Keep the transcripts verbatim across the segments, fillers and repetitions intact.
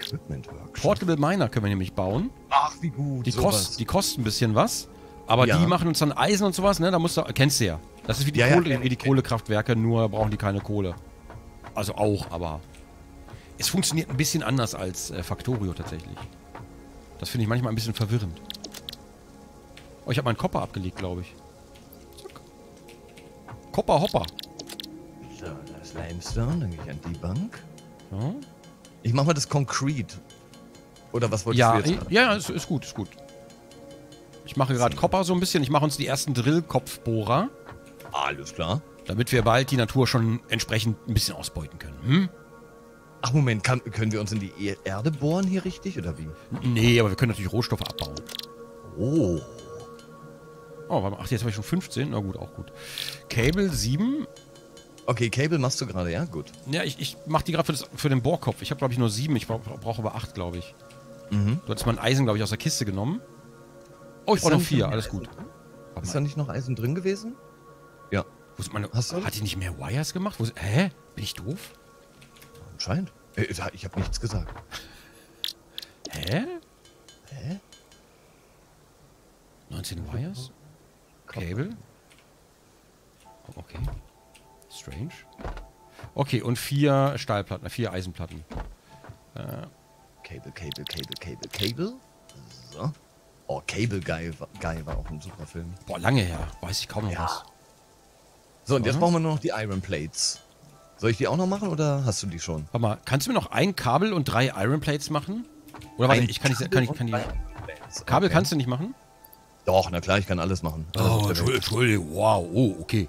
Equipment Workshop. Portable Miner können wir nämlich bauen. Ach, wie gut. Die, kost, die kosten ein bisschen was. Aber ja. die machen uns dann Eisen und sowas, ne? Da musst du, kennst du ja. Das ist wie die, ja, Kohle, ja, wie die Kohlekraftwerke, nur brauchen die keine Kohle. Also auch, aber es funktioniert ein bisschen anders als äh, Factorio tatsächlich. Das finde ich manchmal ein bisschen verwirrend. Oh, ich habe meinen Kopper abgelegt, glaube ich. Zack. Kopper, Hopper. So, das Limestone, dann gehe ich an die Bank. Ja, Ich mache mal das Concrete. Oder was wolltest ja, du jetzt? ja, ist, ist gut, ist gut. Ich mache gerade Kopper so ein bisschen. Ich mache uns die ersten Drillkopfbohrer. Alles klar. Damit wir bald die Natur schon entsprechend ein bisschen ausbeuten können. Hm? Ach Moment, kann, können wir uns in die E- Erde bohren hier richtig, oder wie? Nee, aber wir können natürlich Rohstoffe abbauen. Oh. Oh, warte mal. Ach, jetzt habe ich schon fünfzehn. Na gut, auch gut. Cable sieben. Okay, Cable machst du gerade, ja? Gut. Ja, ich, ich mache die gerade für, das- für den Bohrkopf. Ich habe, glaube ich, nur sieben. Ich brauche brauch aber acht, glaube ich. Mhm. Du hattest mein Eisen, glaube ich, aus der Kiste genommen. Oh, ich Ist brauche da noch nicht vier. noch Alles Eisen gut. drin? Warte Ist mal. da nicht noch Eisen drin gewesen? Ja. Wo ist meine, Hast du? hat die nicht mehr Wires gemacht? Wo ist, hä? Bin ich doof? Anscheinend. Äh, ich habe nichts gesagt. Hä? Hä? neunzehn Wires? Cable? Oh, okay. Strange. Okay, und vier Stahlplatten, äh, vier Eisenplatten. Äh, Cable, Cable, Cable, Cable, Cable. So. Oh, Cable Guy, war- Guy war auch ein super Film. boah, lange her. Weiß ich kaum noch Ja. was. So, und jetzt Mhm. brauchen wir nur noch die Iron Plates. Soll ich die auch noch machen oder hast du die schon? Warte mal, kannst du mir noch ein Kabel und drei Iron Plates machen? Oder warte, Ein ich kann, nicht, Kabel kann, ich, und kann die... drei Iron Plates. Kabel Okay. kannst du nicht machen? Doch, na klar, ich kann alles machen. Alles Oh, auf der Welt. Entschuldigung, Entschuldigung, wow, oh, okay.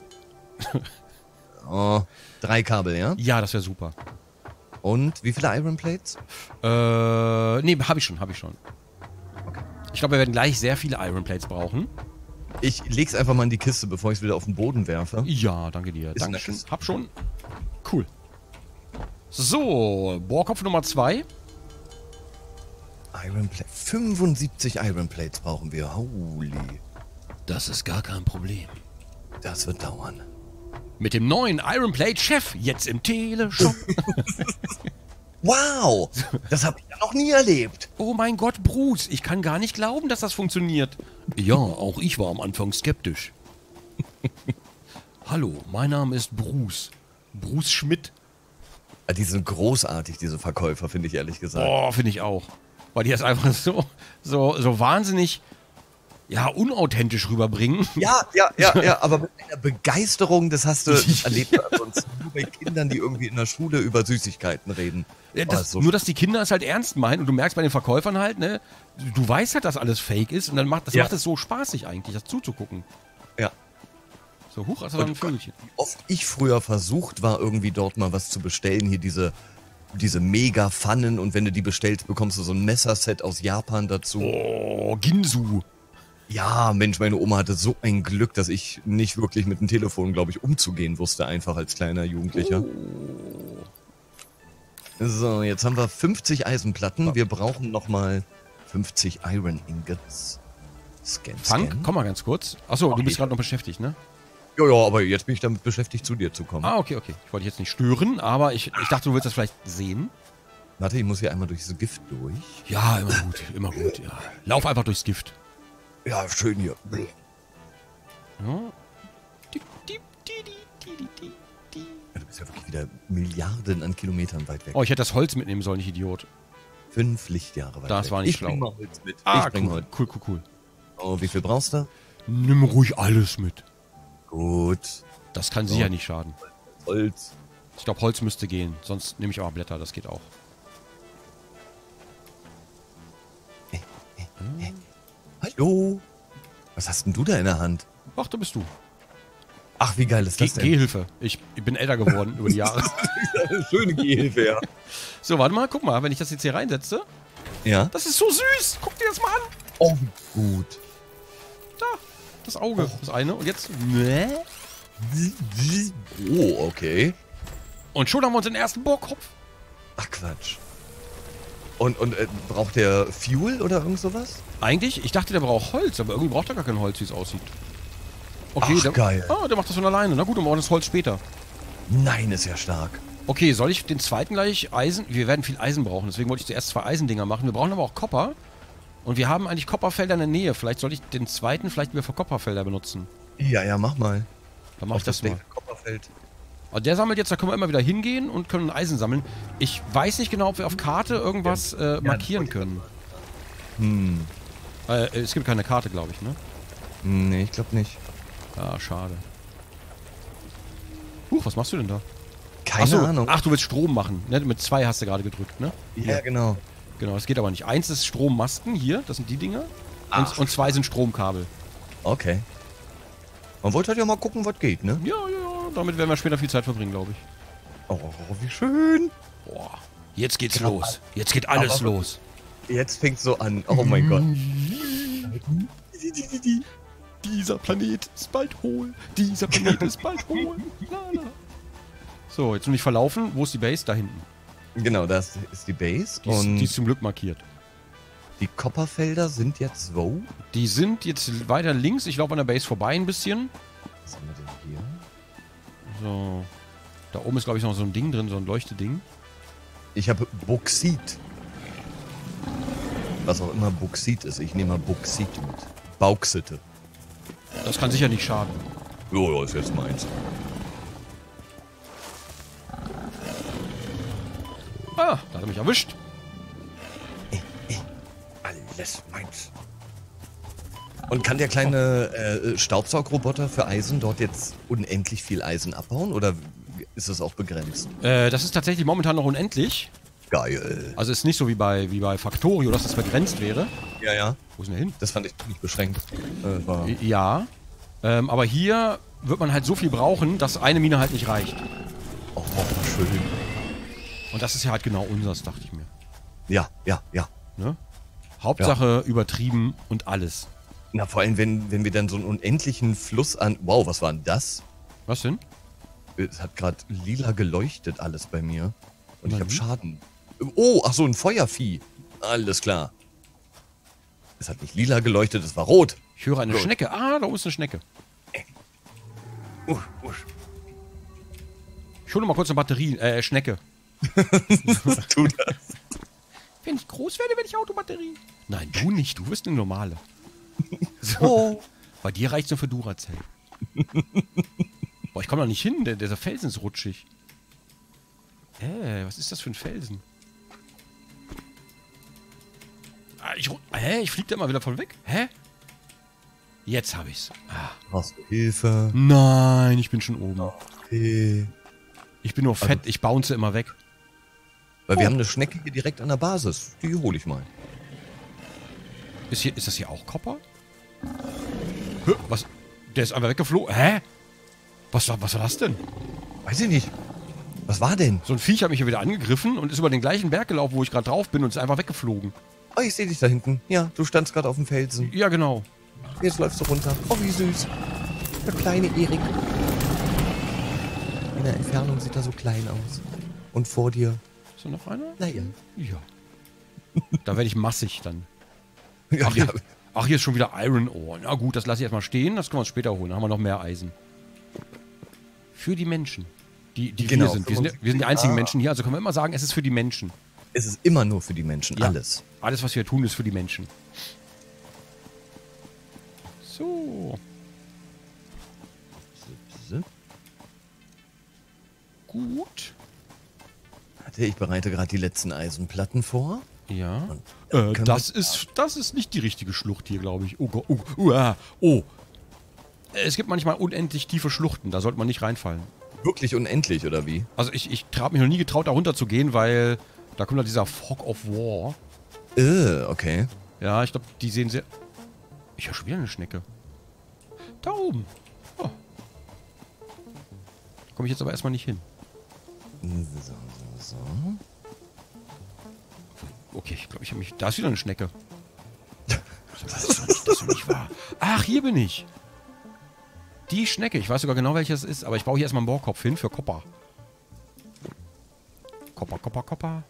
Oh, drei Kabel, ja? Ja, das wäre super. Und wie viele Iron Plates? Äh, nee, habe ich schon, habe ich schon. Ich glaube, wir werden gleich sehr viele Iron Plates brauchen. Ich leg's einfach mal in die Kiste, bevor ich es wieder auf den Boden werfe. Ja, danke dir. Ist in der Dankeschön. Kiste. Hab schon. Cool. So, Bohrkopf Nummer zwei. Iron Plate. fünfundsiebzig Iron Plates brauchen wir. Holy. Das ist gar kein Problem. Das wird dauern. Mit dem neuen Iron Plate Chef jetzt im Teleshop. Wow! Das habe ich ja noch nie erlebt. Oh mein Gott, Bruce, ich kann gar nicht glauben, dass das funktioniert. Ja, auch ich war am Anfang skeptisch. Hallo, mein Name ist Bruce. Bruce Schmidt. Ah, die sind großartig, diese Verkäufer, finde ich ehrlich gesagt. Boah, finde ich auch. Weil die das einfach so, so, so wahnsinnig, ja, unauthentisch rüberbringen. Ja, ja, ja, ja, aber mit einer Begeisterung, das hast du erlebt sonst nur bei Kindern, die irgendwie in der Schule über Süßigkeiten reden. Ja, Oh, das, ist so nur, dass die Kinder es halt ernst meinen und du merkst bei den Verkäufern halt, ne, du weißt halt, dass alles fake ist und dann macht das Ja. macht es so spaßig eigentlich, das zuzugucken. Ja. So, huch, also ein Vögelchen. Oft ich früher versucht war, irgendwie dort mal was zu bestellen. Hier diese, diese Mega-Pfannen und wenn du die bestellst, bekommst du so ein Messerset aus Japan dazu. Oh, Ginsu. Ja, Mensch, meine Oma hatte so ein Glück, dass ich nicht wirklich mit dem Telefon, glaube ich, umzugehen wusste, einfach als kleiner Jugendlicher. So, jetzt haben wir fünfzig Eisenplatten. Wir brauchen nochmal fünfzig Iron Ingots. Scan, Funk, scan. komm mal ganz kurz. Achso, du Okay. bist gerade noch beschäftigt, ne? Ja, ja, aber jetzt bin ich damit beschäftigt, zu dir zu kommen. Ah, okay, okay. Ich wollte dich jetzt nicht stören, aber ich, ich dachte, du willst das vielleicht sehen. Warte, ich muss hier einmal durch dieses Gift durch. Ja, immer gut, immer gut, ja. Lauf einfach durchs Gift. Ja, schön hier. Ja. Di- di- di- di- di- di- di- di. Ja, du bist ja wirklich wieder Milliarden an Kilometern weit weg. Oh, ich hätte das Holz mitnehmen sollen, ich Idiot. Fünf Lichtjahre weit Das weg. war nicht ich bring schlau. mal Holz mit. Ah, ich bring cool, Holz. cool, cool, cool. Oh, wie viel brauchst du? Nimm ruhig alles mit. Gut. Das kann sicher nicht schaden. Holz. Ich glaube, Holz müsste gehen. Sonst nehme ich aber Blätter, das geht auch. Hallo? Was hast denn du da in der Hand? Ach, da bist du. Ach, wie geil ist Ge das denn? Gehhilfe. Ich, ich bin älter geworden über die Jahre. Schöne Gehhilfe, ja. So, warte mal, guck mal, wenn ich das jetzt hier reinsetze. Ja? Das ist so süß. Guck dir das mal an. Oh, gut. Da, das Auge, das eine. Und jetzt... Ne? Oh, okay. Und schon haben wir uns den ersten Bohrkopf. Ach, Quatsch. Und, und äh, braucht der Fuel oder irgend sowas? Eigentlich, ich dachte, der braucht Holz, aber irgendwie braucht er gar kein Holz, wie es aussieht. Okay, Ach, der, geil. Ah, der macht das von alleine. Na gut, dann brauchen wir das Holz später. Nein, ist ja stark. Okay, soll ich den zweiten gleich Eisen... Wir werden viel Eisen brauchen, deswegen wollte ich zuerst zwei Eisendinger machen. Wir brauchen aber auch Copper. Und wir haben eigentlich Copperfelder in der Nähe. Vielleicht soll ich den zweiten vielleicht wieder für Copperfelder benutzen. Ja, ja, mach mal. Dann mach ich das mal. Copperfeld. Aber der sammelt jetzt, da können wir immer wieder hingehen und können Eisen sammeln. Ich weiß nicht genau, ob wir auf Karte irgendwas äh, markieren können. Hm. Äh, es gibt keine Karte, glaube ich, ne? Nee, ich glaube nicht. Ah, schade. Huch, was machst du denn da? Keine Ach so, Ahnung. Ach, du willst Strom machen. Ne? Mit zwei hast du gerade gedrückt, ne? Ja, ja, genau. Genau, das geht aber nicht. Eins ist Strommasten, hier, das sind die Dinger. Ach. Und, und zwei sind Stromkabel. Okay. Man wollte halt ja mal gucken, was geht, ne? Ja, ja, ja. Damit werden wir später viel Zeit verbringen, glaube ich. Oh, wie schön. Boah, jetzt geht's Genau. los. Jetzt geht alles Aber- los. Jetzt fängt's so an. Oh mein Gott. Dieser Planet ist bald hohl. Dieser Planet ist bald hohl. La, la. So, jetzt nur nicht verlaufen. Wo ist die Base? Da hinten. Genau, das ist die Base. Die ist, und die ist zum Glück markiert. die Copperfelder sind jetzt wo? Die sind jetzt weiter links. Ich laufe an der Base vorbei ein bisschen. Was haben wir denn hier? So. Da oben ist, glaube ich, noch so ein Ding drin, so ein Leuchteding. Ich habe Bauxit. Was auch immer Bauxit ist. Ich nehme mal Bauxit mit. Bauxite. Das kann sicher nicht schaden. Jo, ja, ist jetzt meins. Ah, da hat er mich erwischt. Alles meins. Und kann der kleine äh, Staubsaugroboter für Eisen dort jetzt unendlich viel Eisen abbauen? Oder ist es auch begrenzt? Äh, das ist tatsächlich momentan noch unendlich. Geil. Also ist nicht so wie bei, wie bei Factorio, dass das begrenzt wäre. Ja, ja. Wo ist denn der hin? Das fand ich nicht beschränkt. Äh, war Ja. Ähm, aber hier wird man halt so viel brauchen, dass eine Mine halt nicht reicht. oh, schön. Und das ist ja halt genau unseres, dachte ich mir. Ja, ja, ja. Ne? Hauptsache übertrieben und alles. Na, vor allem, wenn, wenn wir dann so einen unendlichen Fluss an... Wow, was war denn das? Was denn? Es hat gerade lila geleuchtet alles bei mir. Und ich Na habe wie? Schaden. Oh, ach so, ein Feuervieh. Alles klar. Es hat nicht lila geleuchtet, es war rot. Ich höre eine Gut. Schnecke. Ah, da oben ist eine Schnecke. Uh, uh. Ich hole mal kurz eine Batterie. Äh, Schnecke. Tu das. Wenn ich groß werde, werde ich Autobatterie. Nein, du nicht. Du bist eine normale. So. Oh. Bei dir reicht's nur für Duracell. Boah, ich komme da nicht hin. Der, dieser Felsen ist rutschig. Äh, was ist das für ein Felsen? Ah, ich, ru- hä? Ich flieg da immer wieder von weg. Hä? Jetzt hab ich's. Ah. Brauchst du Hilfe? Nein, ich bin schon oben. Okay. Ich bin nur fett. Ich bounce immer weg. Weil wir haben eine Schnecke hier direkt an der Basis. Die hole ich mal. Ist, hier, ist das hier auch Copper? Hä? Was? Der ist einfach weggeflogen. Hä? Was war, was war das denn? Weiß ich nicht. Was war denn? So ein Viech hat mich hier wieder angegriffen und ist über den gleichen Berg gelaufen, wo ich gerade drauf bin und ist einfach weggeflogen. Oh, ich sehe dich da hinten. Ja, du standst gerade auf dem Felsen. Ja, genau. Jetzt läufst du runter. Oh, wie süß. Der kleine Erik. In der Entfernung sieht er so klein aus. Und vor dir. Ist da noch einer? Naja. Ja. Da werde ich massig dann. Ja, Ach, ja. hier, ach, hier ist schon wieder Iron Ore. Na gut, das lasse ich erstmal stehen. Das können wir uns später holen. Dann haben wir noch mehr Eisen. Für die Menschen. Die, die Genau, wir sind. Wir sind, wir sind die einzigen Ah. Menschen hier. Also können wir immer sagen, es ist für die Menschen. Es ist immer nur für die Menschen. Ja. Alles. Alles, was wir tun, ist für die Menschen. So. Gut. Warte, ich bereite gerade die letzten Eisenplatten vor. Ja. Und Äh, können das ist, das ist nicht die richtige Schlucht hier, glaube ich. Oh Gott. Oh, uh, ah, oh. Es gibt manchmal unendlich tiefe Schluchten. Da sollte man nicht reinfallen. Wirklich unendlich, oder wie? Also ich, ich habe mich noch nie getraut, da runter zu gehen, weil da kommt halt dieser Fog of War. Äh, okay. Ja, ich glaube, die sehen sehr... Ich höre schon wieder eine Schnecke. Da oben. Oh. Da komme ich jetzt aber erstmal nicht hin. So, so, so. Okay, ich glaube, ich habe mich... Da ist wieder eine Schnecke. Das ist doch nicht, das ist doch nicht wahr. Ach, hier bin ich. Die Schnecke. Ich weiß sogar genau, welches es ist, aber ich baue hier erstmal einen Bohrkopf hin für Kopper. Kopper, Kopper, Kopper.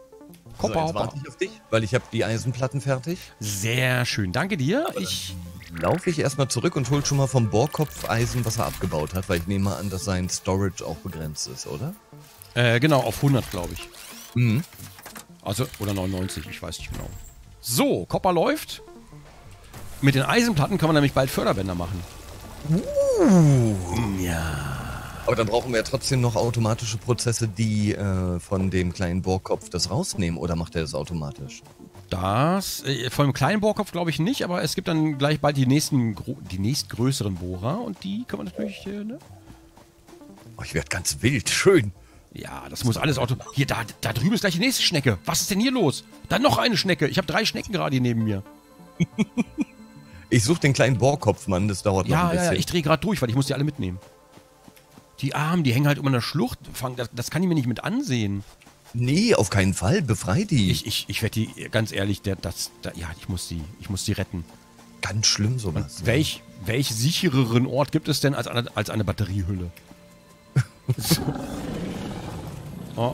So, Kopper, jetzt warte ich auf dich, weil ich habe die Eisenplatten fertig. Sehr schön. Danke dir. Ich laufe ich erstmal zurück und hol schon mal vom Bohrkopf Eisen, was er abgebaut hat, weil ich nehme mal an, dass sein Storage auch begrenzt ist, oder? Äh, genau, auf hundert, glaube ich. Mhm. Also, oder neunundneunzig, ich weiß nicht genau. So, Copper läuft. Mit den Eisenplatten kann man nämlich bald Förderbänder machen. Uh. Ja. Aber dann brauchen wir ja trotzdem noch automatische Prozesse, die äh, von dem kleinen Bohrkopf das rausnehmen, oder macht er das automatisch? Das, äh, von dem kleinen Bohrkopf glaube ich nicht, aber es gibt dann gleich bald die nächsten, die nächstgrößeren Bohrer und die kann man natürlich, äh, ne? Oh, ich werde ganz wild, schön. Ja, das muss alles auto... Hier, da, da drüben ist gleich die nächste Schnecke. Was ist denn hier los? Dann noch eine Schnecke. Ich habe drei Schnecken gerade hier neben mir. Ich suche den kleinen Bohrkopf, Mann, das dauert noch Ja, ein ja, bisschen. ja, ich drehe gerade durch, weil ich muss die alle mitnehmen. Die Armen, die hängen halt immer in der Schlucht. Das, das kann ich mir nicht mit ansehen. Nee, auf keinen Fall, befrei die. Ich, ich, ich werde die, ganz ehrlich, der, das, da, ja, ich muss die, ich muss die retten. Ganz schlimm sowas. Und welch, welch sichereren Ort gibt es denn als eine, als eine Batteriehülle? So. Oh.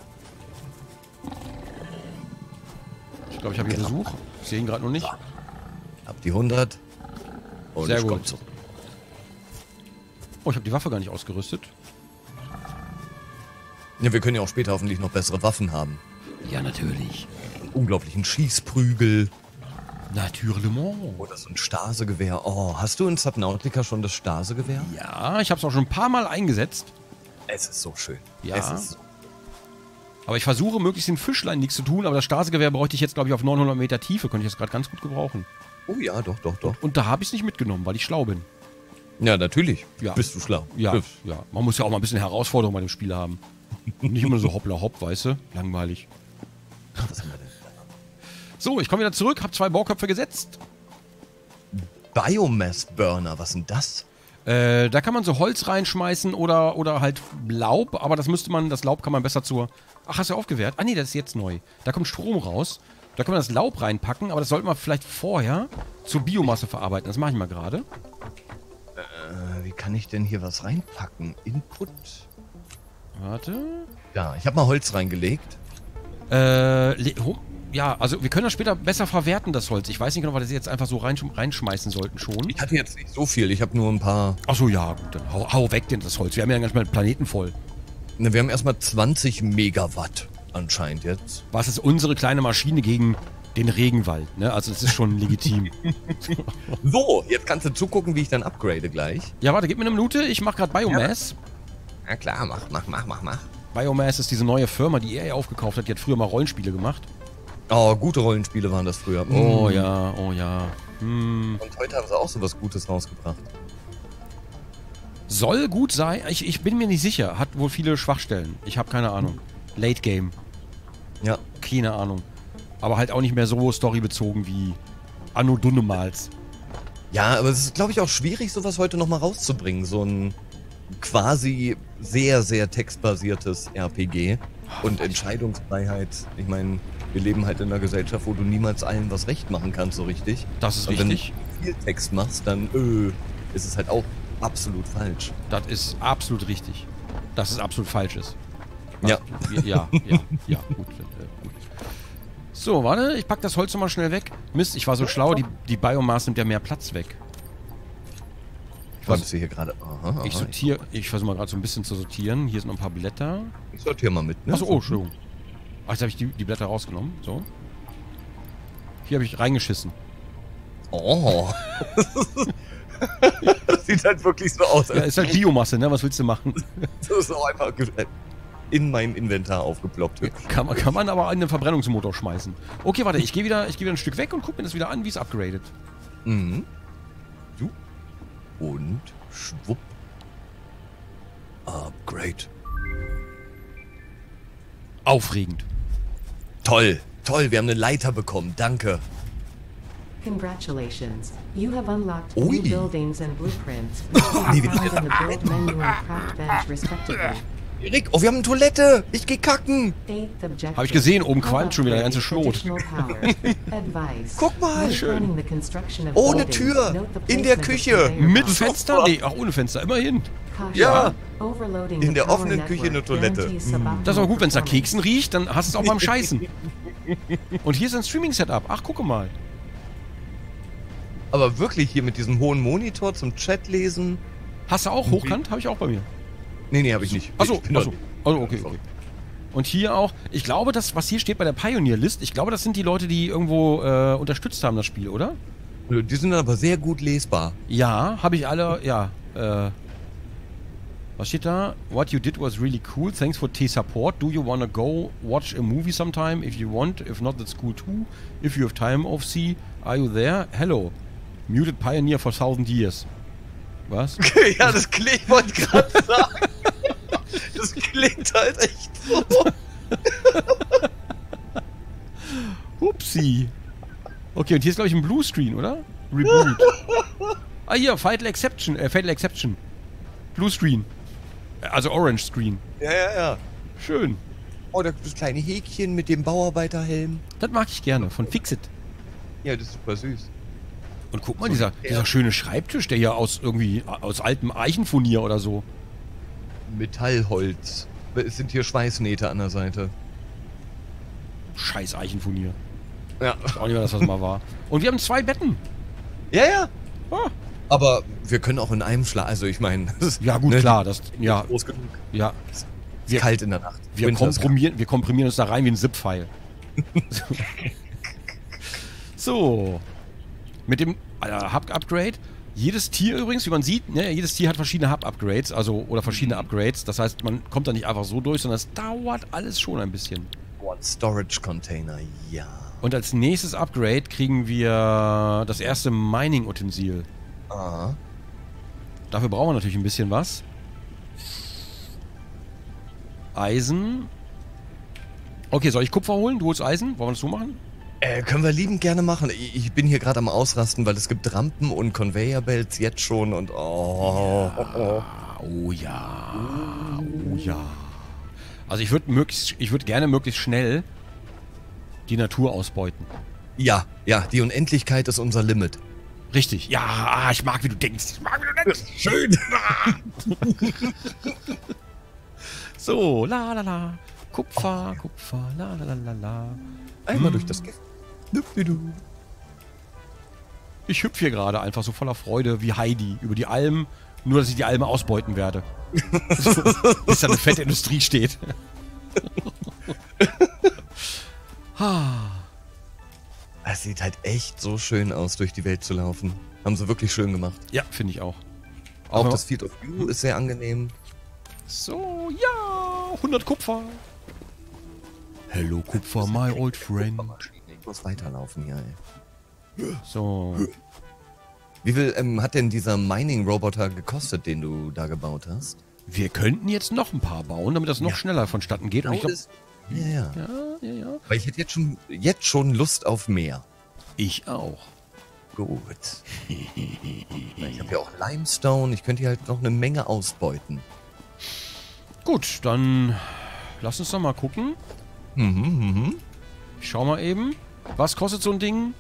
Ich glaube, ich habe hier Genau. Besuch. Ich sehe ihn gerade noch nicht. Hab die hundert. Und Sehr ich komm gut. zurück. Oh, ich habe die Waffe gar nicht ausgerüstet. Ja, wir können ja auch später hoffentlich noch bessere Waffen haben. Ja, natürlich. Einen unglaublichen Schießprügel. Natürlich. Oder so ein Stasegewehr. Oh, hast du in Subnautica schon das Stasegewehr? Ja, ich habe es auch schon ein paar Mal eingesetzt. Es ist so schön. Ja. Es ist so. Aber ich versuche, möglichst den Fischlein nichts zu tun. Aber das Stasegewehr bräuchte ich jetzt, glaube ich, auf neunhundert Meter Tiefe. Könnte ich jetzt gerade ganz gut gebrauchen. Oh ja, doch, doch, doch. Und da habe ich es nicht mitgenommen, weil ich schlau bin. Ja, natürlich. Ja. Bist du schlau. Ja, ja. Man muss ja auch mal ein bisschen Herausforderung bei dem Spiel haben. Nicht immer so hoppla hopp, weißt du? Langweilig. Was haben wir denn? So, ich komme wieder zurück, habe zwei Bauköpfe gesetzt. Biomass-Burner, was sind das? Äh, da kann man so Holz reinschmeißen oder, oder halt Laub, aber das müsste man, das Laub kann man besser zur... Ach, hast du aufgewehrt? Ah nee, das ist jetzt neu. Da kommt Strom raus. Da kann man das Laub reinpacken, aber das sollte man vielleicht vorher zur Biomasse verarbeiten. Das mache ich mal gerade. Äh, wie kann ich denn hier was reinpacken? Input? Warte. Ja, ich habe mal Holz reingelegt. Äh, le- ho- ja, also wir können das später besser verwerten, das Holz. Ich weiß nicht genau, was wir jetzt einfach so reinsch reinschmeißen sollten schon. Ich hatte jetzt nicht so viel, ich habe nur ein paar... Achso, ja, gut, dann hau, hau weg denn das Holz. Wir haben ja ganz mal den Planeten voll. Ne, wir haben erstmal zwanzig Megawatt anscheinend jetzt. Was ist unsere kleine Maschine gegen den Regenwald, ne? Also das ist schon legitim. So, jetzt kannst du zugucken, wie ich dann upgrade gleich. Ja, warte, gib mir eine Minute. Ich mache gerade Biomass. Ja klar, mach, mach, mach, mach, mach. Biomass ist diese neue Firma, die er ja aufgekauft hat. Die hat früher mal Rollenspiele gemacht. Oh, gute Rollenspiele waren das früher. Oh Mm. ja, oh ja. Hm. Und heute haben sie auch so was Gutes rausgebracht. Soll gut sein. Ich, ich bin mir nicht sicher. Hat wohl viele Schwachstellen. Ich habe keine Ahnung. Late Game. Ja. Keine Ahnung. Aber halt auch nicht mehr so storybezogen wie Anno Dunnemals. Ja, aber es ist, glaube ich, auch schwierig, sowas heute nochmal rauszubringen. So ein quasi sehr, sehr textbasiertes R P G. Und Entscheidungsfreiheit. Ich meine, wir leben halt in einer Gesellschaft, wo du niemals allen was recht machen kannst, so richtig. Das ist Und wenn richtig. du viel Text machst, dann äh, ist es halt auch absolut falsch. Das ist absolut richtig. Dass es absolut falsch ist. Ja. Ja, ja, ja, gut. äh, gut. So, warte, ich pack das Holz nochmal schnell weg. Mist, ich war so schlau, die, die Biomass nimmt ja mehr Platz weg. Ich war hier gerade. Aha, aha, Ich sortiere, ich versuche mal gerade so ein bisschen zu sortieren. Hier sind noch ein paar Blätter. Ich sortiere mal mit, ne? Achso, oh, Entschuldigung. Ach, jetzt habe ich die, die Blätter rausgenommen. So. Hier habe ich reingeschissen. Oh. Das sieht halt wirklich so aus. Ja, ist halt Biomasse, ne? Was willst du machen? Das ist auch einfach in mein Inventar aufgeploppt. Hübsch. Kann man, kann man aber in den Verbrennungsmotor schmeißen. Okay, warte, ich gehe wieder, ich geh wieder ein Stück weg und guck mir das wieder an, wie es upgradet. Mhm. Du. Und schwupp. Upgrade. Aufregend. Toll. Toll, wir haben eine Leiter bekommen. Danke. Congratulations. You have unlocked Ui. new buildings and blueprints, which can Nee, be wie- found in the build menu and craft bench respectively. Erik, oh, wir haben eine Toilette. Ich geh kacken. Eighth objective. Hab ich gesehen, oben qualmt schon wieder der ganze Schlot. Additional power. Advice. Guck mal. When Schön. planning the construction of Oh, eine buildings, Tür. note the In der placement of Küche. conveyor Mit belts. Fenster? Nee, ach ohne Fenster, immerhin. Caution. Ja. Overloading In the der power offenen Küche eine network Toilette. guarantees Mm. suboptimal Das ist aber gut, wenn es nach performance. Keksen riecht, dann hast du es auch beim Scheißen. Und hier ist ein Streaming-Setup. Ach, gucke mal. Aber wirklich hier mit diesem hohen Monitor zum Chat lesen. Hast du auch hochkant? Habe ich auch bei mir. Nee, nee, habe ich nicht. Achso, Ich bin achso. da- Also, okay, okay. Und hier auch, ich glaube, das, was hier steht bei der Pioneer-List, ich glaube, das sind die Leute, die irgendwo äh, unterstützt haben, das Spiel, oder? Die sind aber sehr gut lesbar. Ja, habe ich alle, ja. Äh, was steht da? What you did was really cool. Thanks for T-Support. Do you wanna go watch a movie sometime? If you want. If not, that's cool too. If you have time off sea, are you there? Hello. Muted Pioneer for thousand years. Was? Ja, das klingt, ich wollte gerade sagen. Das klingt halt echt so. Hupsi. Okay, und hier ist, glaube ich, ein Bluescreen, oder? Reboot. Ah, hier, Fatal Exception. Äh, Fatal Exception. Bluescreen. Also Orange Screen. Ja, ja, ja. Schön. Oh, das kleine Häkchen mit dem Bauarbeiterhelm. Das mag ich gerne. Von Fixit. Ja, das ist super süß. Und guck mal, dieser, dieser schöne Schreibtisch, der ja aus irgendwie, aus altem Eichenfurnier oder so. Metallholz. Es sind hier Schweißnähte an der Seite. Scheiß Eichenfurnier. Ja. Auch nicht mehr das, was mal war. Und wir haben zwei Betten. Ja, ja. Ah. Aber wir können auch in einem Schlag. Also ich meine, Ja gut, klar. Das, ja, groß genug. ja. Ist Wir, kalt in der Nacht. wir, Winter ist komprimieren, wir komprimieren uns da rein wie ein Zip-File. So. Mit dem äh, Hub-Upgrade. Jedes Tier übrigens, wie man sieht, ne, jedes Tier hat verschiedene Hub-Upgrades, also oder verschiedene Upgrades. Das heißt, man kommt da nicht einfach so durch, sondern es dauert alles schon ein bisschen. One Storage Container, ja. Und als nächstes Upgrade kriegen wir das erste Mining-Utensil. Ah. Dafür brauchen wir natürlich ein bisschen was. Eisen. Okay, soll ich Kupfer holen? Du holst Eisen? Wollen wir das so machen? Äh, können wir liebend gerne machen. Ich, ich bin hier gerade am Ausrasten, weil es gibt Rampen und Conveyor Belts jetzt schon und oh. oh, oh. Oh ja. Oh ja. Also ich würde möglichst, ich würde gerne möglichst schnell die Natur ausbeuten. Ja, ja, die Unendlichkeit ist unser Limit. Richtig. Ja, ah, ich mag, wie du denkst. Ich mag, wie du denkst. Schön. So, la la la. Kupfer, Kupfer, la la la la la. Einmal Hm. durch das Gift. Dupdidu. Ich hüpfe hier gerade einfach so voller Freude wie Heidi über die Alm, nur dass ich die Alme ausbeuten werde. Bis da eine fette Industrie steht. Es sieht halt echt so schön aus, durch die Welt zu laufen. Haben sie wirklich schön gemacht. Ja, finde ich auch. Auch Aber- das Field of View ist sehr angenehm. So, ja, hundert Kupfer. Hello Kupfer, my old friend. Ich muss weiterlaufen hier, ey. So, Wie viel ähm, hat denn dieser Mining-Roboter gekostet, den du da gebaut hast? wir könnten jetzt noch ein paar bauen, damit das noch Ja. schneller vonstatten geht. Und ich glaube, Ja, ja. ja, ja, ja. Weil ich hätte jetzt schon, jetzt schon Lust auf mehr. Ich auch. Gut. Ich habe ja auch Limestone. Ich könnte hier halt noch eine Menge ausbeuten. Gut, dann lass uns doch mal gucken. Mhm, mhm. Ich schau mal eben. Was kostet so ein Ding?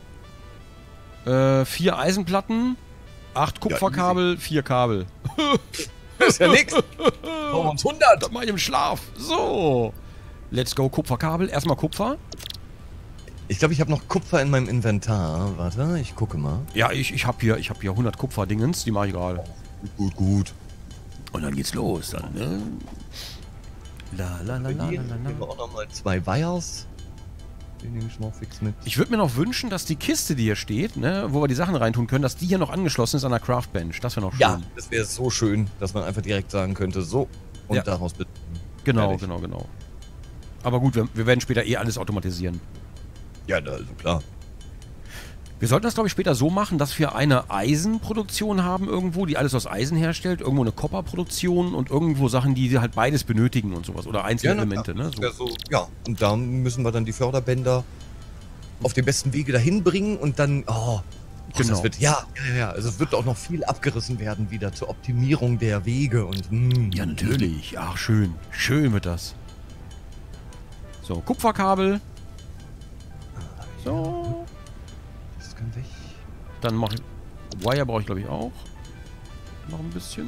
Äh, vier Eisenplatten, acht Kupferkabel, vier Kabel. Das ist ja nix. Brauchen wir uns hundert. Das mach ich im Schlaf. So. Let's go, Kupferkabel. Erstmal Kupfer. Ich glaube, ich habe noch Kupfer in meinem Inventar. Warte, ich gucke mal. Ja, ich, ich habe hier, ich hab hier hundert Kupferdingens. Die mache ich gerade. Gut, gut. Und dann geht's los. Dann, ne? La, la, la, la, Hier la, la, nehmen wir la. auch noch mal zwei Wires. Den nehme ich mal fix mit. Ich würde mir noch wünschen, dass die Kiste, die hier steht, ne, wo wir die Sachen reintun können, dass die hier noch angeschlossen ist an der Craftbench. Das wäre noch schön. Ja, das wäre so schön, dass man einfach direkt sagen könnte, so, und Ja. daraus bitte. Genau, Fertig. genau, genau. Aber gut, wir, wir werden später eh alles automatisieren. Ja, also klar. Wir sollten das, glaube ich, später so machen, dass wir eine Eisenproduktion haben irgendwo, die alles aus Eisen herstellt, irgendwo eine Kopperproduktion und irgendwo Sachen, die halt beides benötigen und sowas. Oder einzelne na Elemente, klar. ne? Das So. wär so, ja, und da müssen wir dann die Förderbänder auf den besten Wege dahin bringen und dann, oh, oh Genau. das wird, ja, ja, ja, also es wird auch noch viel abgerissen werden wieder zur Optimierung der Wege und, mm, Ja, natürlich. Ach, schön. Schön wird das. So, Kupferkabel. So. Das kann weg. Dann mache ich... Wire brauche ich, glaube ich, auch. Noch ein bisschen.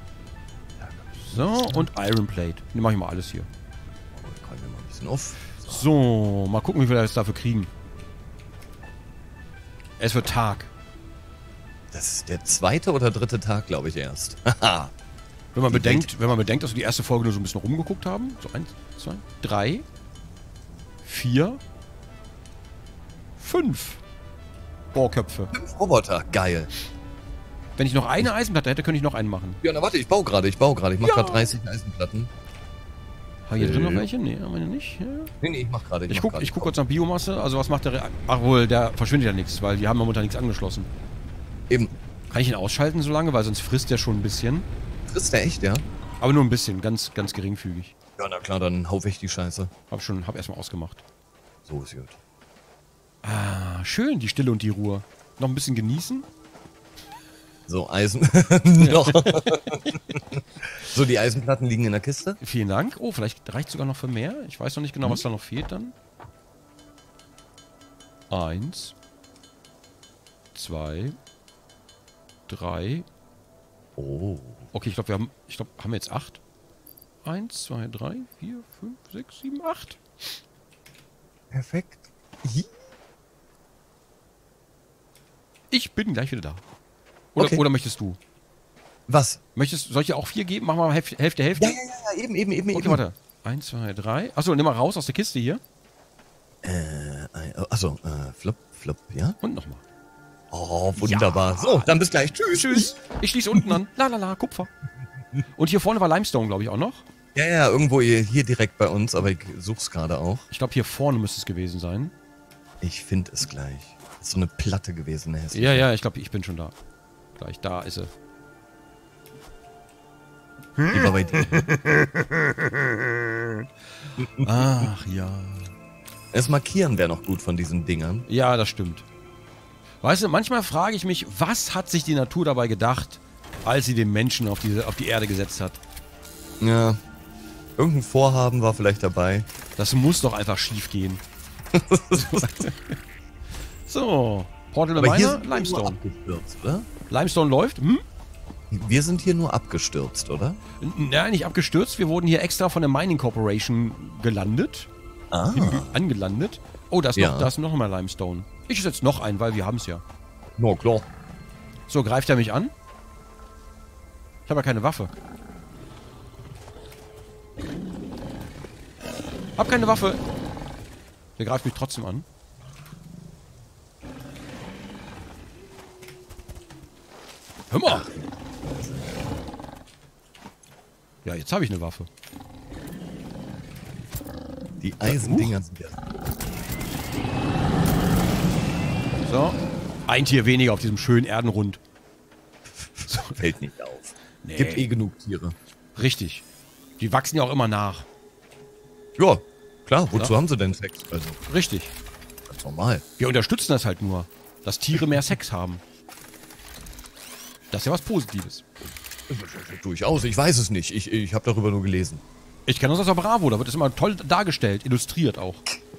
So, und Iron Plate. Die mache ich mal alles hier. Oh, ich räume mal ein bisschen auf. So, mal gucken, wie viel wir jetzt dafür kriegen. Es wird Tag. Das ist der zweite oder dritte Tag, glaube ich, erst. Haha. Wenn man Die bedenkt, wenn man bedenkt, dass wir die erste Folge nur so ein bisschen rumgeguckt haben. So eins, zwei, drei, vier, fünf Bohrköpfe. Fünf Roboter, geil. Wenn ich noch eine Eisenplatte hätte, könnte ich noch einen machen. Ja, na warte, ich baue gerade, ich baue gerade. Ich mache Ja. gerade dreißig Eisenplatten. Haben wir hier drin noch Äh. welche? Nee, haben wir nicht. Ja. Nee, nee, ich mach gerade. Ich mach guck, grad. ich guck kurz nach Biomasse. Also was macht der... Re Ach wohl, der verschwindet ja nichts, weil die haben momentan nichts angeschlossen. Eben. Kann ich ihn ausschalten so lange, weil sonst frisst der schon ein bisschen. Frisst der echt, ja? Aber nur ein bisschen, ganz, ganz geringfügig. Ja, na klar, dann hau weg die Scheiße. Hab schon, hab erstmal ausgemacht. So ist gut. Ah, schön, die Stille und die Ruhe. Noch ein bisschen genießen. So, Eisen. Noch. So, die Eisenplatten liegen in der Kiste. Vielen Dank. Oh, vielleicht reicht sogar noch für mehr. Ich weiß noch nicht genau, was da noch fehlt dann. Eins. Zwei. Drei. Oh. Okay, ich glaube, wir haben. Ich glaube, haben wir jetzt acht? Eins, zwei, drei, vier, fünf, sechs, sieben, acht. Perfekt. Ich bin gleich wieder da. Oder, Okay. oder möchtest du? Was? Möchtest, soll ich dir auch vier geben? Machen wir mal Hälfte, Hälfte. Hälfte? Ja, ja, ja, eben, eben, eben. Okay, eben. warte. Eins, zwei, drei. Achso, nimm mal raus aus der Kiste hier. Äh, achso, äh, flop, flop, ja? Und nochmal. Oh, wunderbar. So, dann bis gleich. Tschüss. Tschüss. Ich schließe unten an. La la la, Kupfer. Und hier vorne war Limestone, glaube ich, auch noch. Ja, ja, irgendwo hier, hier direkt bei uns, aber ich such's gerade auch. Ich glaube, hier vorne müsste es gewesen sein. Ich finde es gleich. Ist so eine Platte gewesen, eine hässliche. Ja, ja, ich glaube, ich bin schon da. Gleich, da ist sie. Die war bei dir. Ach ja. Das Markieren wäre noch gut von diesen Dingern. Ja, das stimmt. Weißt du, manchmal frage ich mich, was hat sich die Natur dabei gedacht, als sie den Menschen auf, diese, auf die Erde gesetzt hat? Ja. Irgendein Vorhaben war vielleicht dabei. Das muss doch einfach schief gehen. So, Portal Aber hier Miner, sind wir nur Limestone. abgestürzt, oder? Limestone läuft. Hm? Wir sind hier nur abgestürzt, oder? N- Nein, nicht abgestürzt. Wir wurden hier extra von der Mining Corporation gelandet. Ah. Angelandet. Oh, da ist, Ja. noch, da ist noch mal Limestone. Ich setze noch einen, weil wir haben es ja. Na klar. So, greift er mich an? Ich habe ja keine Waffe. Hab keine Waffe. Der greift mich trotzdem an. Hör mal. Ja, jetzt habe ich eine Waffe. Die Eisendinger sind ja. So. Ein Tier weniger auf diesem schönen Erdenrund. So. Fällt nicht auf. Nee. Gibt eh genug Tiere. Richtig. Die wachsen ja auch immer nach. Ja, klar. Wozu Ja. haben sie denn Sex? Also, Richtig. ganz normal. Wir unterstützen das halt nur, dass Tiere mehr Sex haben. Das ist ja was Positives. Durchaus, ich weiß es nicht. Ich, ich habe darüber nur gelesen. Ich kenne uns aus der Bravo, da wird es immer toll dargestellt, illustriert auch.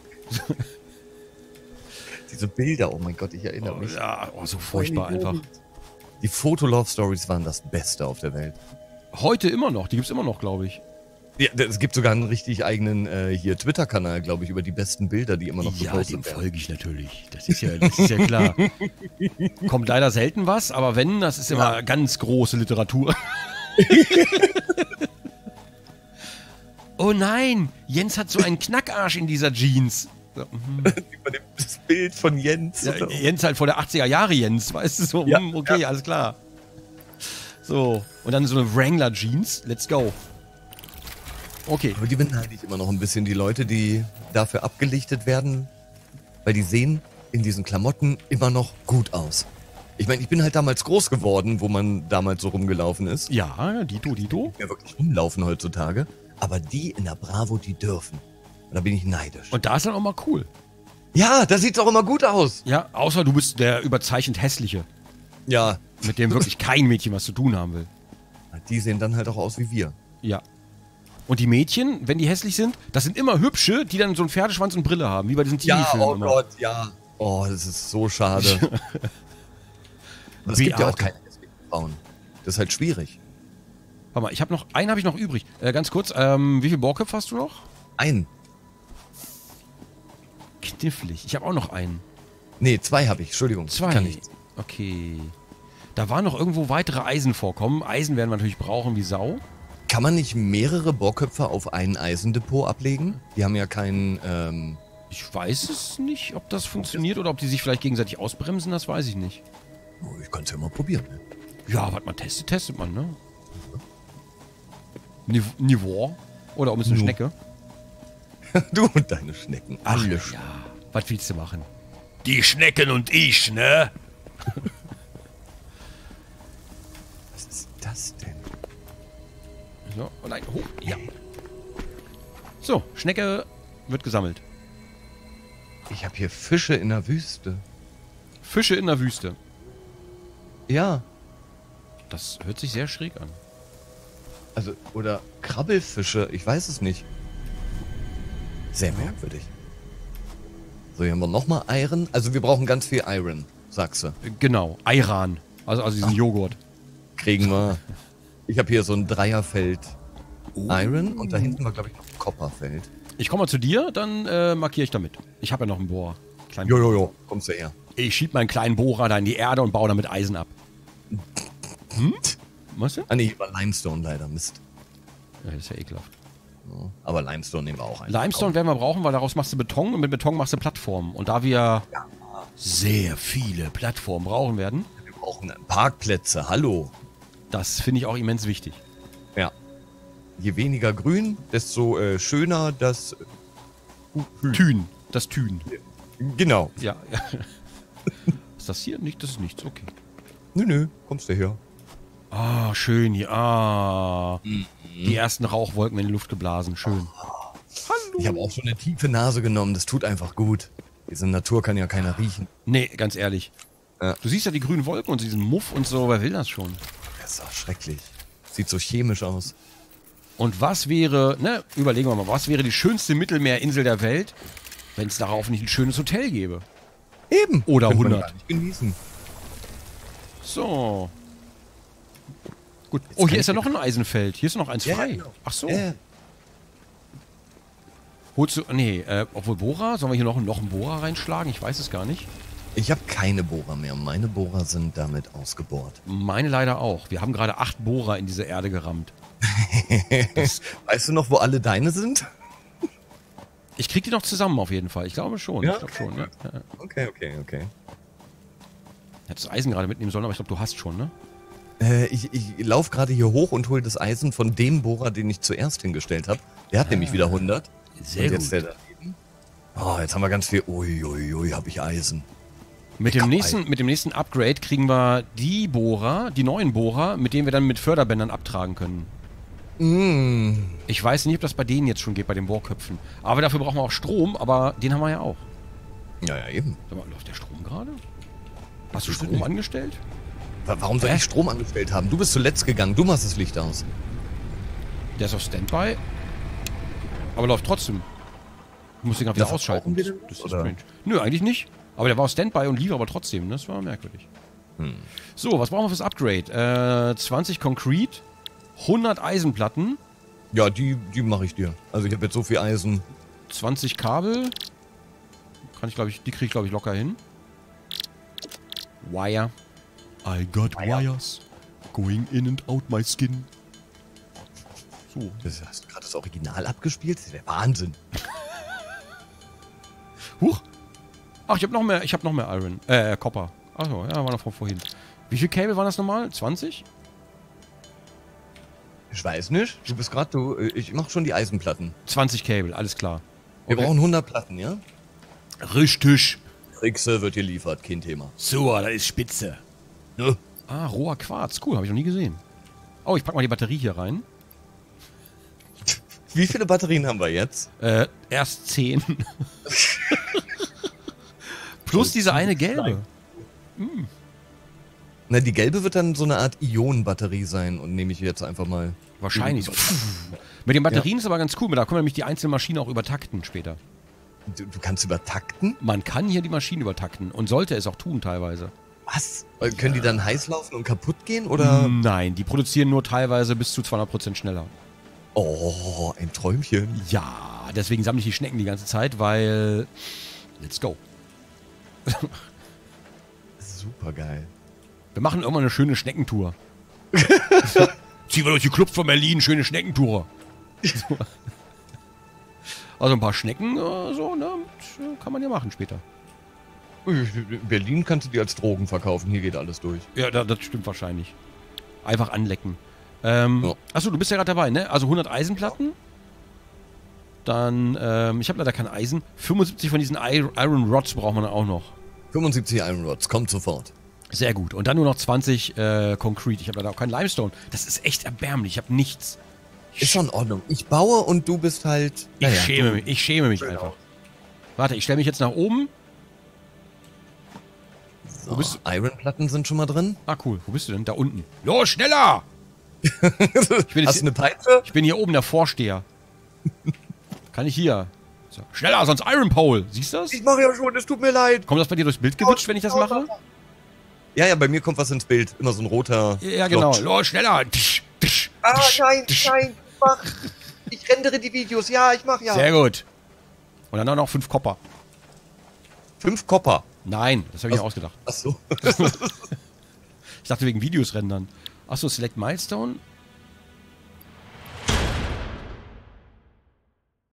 Diese Bilder, oh mein Gott, ich erinnere mich. Ja, oh, so furchtbar einfach. Die Fotolove-Stories waren das Beste auf der Welt. Heute immer noch, die gibt es immer noch, glaube ich. Ja, es gibt sogar einen richtig eigenen äh, hier Twitter-Kanal, glaube ich, über die besten Bilder, die immer noch gepostet werden. folge ich natürlich. Das ist ja, das ist ja klar. Kommt leider selten was, aber wenn, das ist immer ganz große Literatur. Oh nein, Jens hat so einen Knackarsch in dieser Jeans. So, mhm. Über dem- das Bild von Jens. Ja, Jens halt vor der achtziger Jahre Jens, weißt du so, Ja, hm, okay, alles klar. So, und dann so eine Wrangler Jeans, let's go. Okay, Aber die beneide ich immer noch ein bisschen, die Leute, die dafür abgelichtet werden, weil die sehen in diesen Klamotten immer noch gut aus. Ich meine, ich bin halt damals groß geworden, wo man damals so rumgelaufen ist. ja, Dito, Dito. Ja, wirklich rumlaufen heutzutage. Aber die in der Bravo, die dürfen. Und da bin ich neidisch. Und da ist dann auch mal cool. Ja, da sieht's auch immer gut aus. Ja, außer du bist der überzeichnet Hässliche, Ja, mit dem wirklich kein Mädchen was zu tun haben will. die sehen dann halt auch aus wie wir. Ja. Und die Mädchen, wenn die hässlich sind, das sind immer hübsche, die dann so einen Pferdeschwanz und Brille haben, wie bei diesen Teenie-Filmen immer. ja. Oh, das ist so schade. Aber es gibt ja auch Beate. keine hässlichen Frauen. Das ist halt schwierig. Warte mal, ich habe noch, einen habe ich noch übrig. Äh, ganz kurz, ähm, wie viele Bohrköpfe hast du noch? Ein. Knifflig. Ich habe auch noch einen. Nee, zwei habe ich. Entschuldigung. Zwei. Kann ich. Okay. Da waren noch irgendwo weitere Eisenvorkommen. Eisen werden wir natürlich brauchen wie Sau. Kann man nicht mehrere Bohrköpfe auf ein Eisendepot ablegen? Die haben ja keinen, ähm... Ich weiß es nicht, ob das funktioniert oder ob die sich vielleicht gegenseitig ausbremsen, das weiß ich nicht. Oh, ich kann es ja mal probieren, ne? Ja, was man testet, testet man, ne? Niv Niveau. Oder um es eine Nu. Schnecke. Du und deine Schnecken. Alle Sch Ja, was willst du machen? Die Schnecken und ich, ne? Was ist das denn? So, oh nein, hoch. Ja. So, Schnecke wird gesammelt. Ich habe hier Fische in der Wüste. Fische in der Wüste. Ja, Das hört sich sehr schräg an. also, oder Krabbelfische, ich weiß es nicht. Sehr merkwürdig. So, hier haben wir nochmal Iron. Also wir brauchen ganz viel Iron, sagst du. Genau, Ayran. Also, also diesen Joghurt. Kriegen wir. Ich habe hier so ein Dreierfeld Iron und da hinten war, glaube ich, noch ein Copperfeld. Ich komme mal zu dir, dann äh, markiere ich damit. Ich habe ja noch einen Bohrer. Kleinen Jojojo, kommst du her. Ich schieb meinen kleinen Bohrer da in die Erde und baue damit Eisen ab. Hm? Was denn? Ah nee, war Limestone leider, Mist. Ja, das ist ja ekelhaft. Ja, aber Limestone nehmen wir auch ein. Limestone werden wir brauchen, weil daraus machst du Beton und mit Beton machst du Plattformen. Und da wir sehr viele Plattformen brauchen werden, Wir brauchen Parkplätze, hallo. das finde ich auch immens wichtig. Ja. Je weniger grün, desto äh, schöner das... Thün. Das Thün. Genau. Ja. Ist das hier? Nicht, das ist nichts. Okay. Nö, nö, kommst du her. Ah, schön hier. Ah. Die ersten Rauchwolken in die Luft geblasen. Schön. Ich habe auch schon eine tiefe Nase genommen, das tut einfach gut. Diese Natur kann ja keiner riechen. Nee, ganz ehrlich. Ja. Du siehst ja die grünen Wolken und diesen Muff und so. Wer will das schon? Das ist auch schrecklich. Sieht so chemisch aus. Und was wäre, ne, überlegen wir mal, was wäre die schönste Mittelmeerinsel der Welt, wenn es darauf nicht ein schönes Hotel gäbe? Eben. Oder Könnte man hundert. gar nicht genießen. So. Gut. Jetzt Oh, kann hier ich ist ja mir- noch ein Eisenfeld. Hier ist noch eins Ja, frei. genau. Ach so. Ja. Holst du, nee, äh, obwohl Bohrer, sollen wir hier noch, noch einen Bohrer reinschlagen? Ich weiß es gar nicht. Ich habe keine Bohrer mehr. Meine Bohrer sind damit ausgebohrt. Meine leider auch. Wir haben gerade acht Bohrer in diese Erde gerammt. Das, Weißt du noch, wo alle deine sind? ich krieg die noch zusammen auf jeden Fall. Ich glaube schon. Ja? Ich glaube schon, ja. Ja. Okay, okay, okay. Hättest du Eisen gerade mitnehmen sollen, aber ich glaube, du hast schon, ne? Äh, ich ich laufe gerade hier hoch und hole das Eisen von dem Bohrer, den ich zuerst hingestellt habe. Der hat nämlich wieder hundert. Sehr und jetzt gut. der daneben. Oh, jetzt haben wir ganz viel. Uiuiui, ui, ui, habe ich Eisen. Mit dem, Komm, nächsten, mit dem nächsten Upgrade kriegen wir die Bohrer, die neuen Bohrer, mit denen wir dann mit Förderbändern abtragen können. Mm. Ich weiß nicht, ob das bei denen jetzt schon geht, bei den Bohrköpfen. Aber dafür brauchen wir auch Strom, aber den haben wir ja auch. Ja, ja, eben. Sag mal, läuft der Strom gerade? Hast du Weiß ich Strom nicht. angestellt? Wa- Warum soll Hä? ich Strom angestellt haben? Du bist zuletzt gegangen. Du machst das Licht aus. Der ist auf Standby. Aber läuft trotzdem. Du musst den gerade wieder Ja, ausschalten. verbrauchen wir den, Das ist oder? strange. Nö, eigentlich nicht. Aber der war auf Standby und lief aber trotzdem. Das war merkwürdig. Hm. So, was brauchen wir fürs Upgrade? Äh, zwanzig Concrete, hundert Eisenplatten, Ja, die, die mache ich dir. Also ich habe jetzt so viel Eisen. zwanzig Kabel. Kann ich, glaube ich, die kriege ich, glaube ich, locker hin. Wire. I got Wire. wires going in and out my skin. So. Das, hast du gerade das Original abgespielt? Das ist der Wahnsinn. Huch. Ach, ich habe noch mehr, ich habe noch mehr Iron. Äh, Copper. Achso, ja, war noch von vorhin. Wie viel Kabel waren das nochmal? zwanzig? Ich weiß nicht. Du bist gerade, du. Ich mache schon die Eisenplatten. zwanzig Kabel, alles klar. Wir brauchen hundert Platten, ja? Richtig. Rixe wird geliefert, kein Thema. So, das ist spitze. Ne? Ah, roher Quarz. Cool, habe ich noch nie gesehen. Oh, ich pack mal die Batterie hier rein. Wie viele Batterien haben wir jetzt? Äh, erst zehn. Plus diese eine gelbe. Na, die gelbe wird dann so eine Art Ionenbatterie sein und nehme ich jetzt einfach mal. Wahrscheinlich. So. Mit den Batterien ist aber ganz cool. Da können wir nämlich die einzelnen Maschinen auch übertakten später. Du, du kannst übertakten? Man kann hier die Maschinen übertakten und sollte es auch tun teilweise. Was? Äh, Können die dann heiß laufen und kaputt gehen? Oder? Nein, die produzieren nur teilweise bis zu zweihundert Prozent schneller. Oh, ein Träumchen. Ja, deswegen sammle ich die Schnecken die ganze Zeit, weil... Let's go. Super geil. Wir machen irgendwann eine schöne Schneckentour. Ziehen wir durch die Clubs von Berlin, schöne Schneckentour. So. Also ein paar Schnecken, äh, so, ne, kann man ja machen später. In Berlin kannst du die als Drogen verkaufen, hier geht alles durch. Ja, da, das stimmt wahrscheinlich. Einfach anlecken. Ähm, Ja. Achso, du bist ja gerade dabei, ne? Also hundert Eisenplatten. Dann, ähm, ich habe leider kein Eisen. fünfundsiebzig von diesen I- Iron Rods braucht man auch noch. fünfundsiebzig Iron Rods, kommt sofort. Sehr gut. Und dann nur noch zwanzig äh, Concrete. Ich habe leider auch kein Limestone. Das ist echt erbärmlich. Ich habe nichts. Ist schon in Ordnung. Ich baue und du bist halt... Ich naja, schäme du- mich. Ich schäme mich Genau. einfach. Warte, ich stelle mich jetzt nach oben. So, Wo bist Ironplatten sind schon mal drin. Ah, cool. Wo bist du denn? Da unten. Los, schneller! Ich bin, Hast jetzt, du eine Peitsche? ich bin hier oben der Vorsteher. Kann ich hier? So. Schneller, sonst Iron Pole. Siehst du das? Ich mache ja schon, es tut mir leid. Kommt das bei dir durchs Bild gewitscht, wenn ich das mache? Ja, ja, bei mir kommt was ins Bild. Immer so ein roter... Ja, genau. Klotsch. Los, schneller! Tsch, tsch, Ah, tsch, nein, tsch. nein, mach. Ich rendere die Videos. Ja, ich mach ja. Sehr gut. Und dann noch fünf Copper. Fünf Kopper. Nein, das habe ich mir Also- ausgedacht. Ach so. Ich dachte wegen Videos rendern. Achso, Select Milestone.